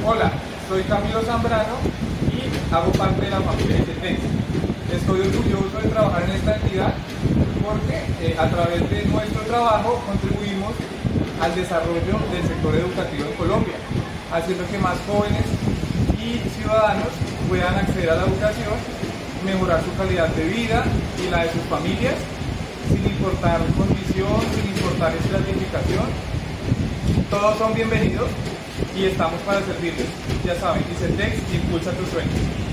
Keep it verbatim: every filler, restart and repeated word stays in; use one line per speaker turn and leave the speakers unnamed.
Hola, soy Camilo Zambrano y hago parte de la familia ICETEX. Estoy orgulloso de trabajar en esta entidad porque eh, a través de nuestro trabajo contribuimos al desarrollo del sector educativo en Colombia, haciendo que más jóvenes y ciudadanos puedan acceder a la educación, mejorar su calidad de vida y la de sus familias, sin importar condición, sin importar estratificación. Todos son bienvenidos y estamos para servirles. Ya saben, ICETEX impulsa tus sueños.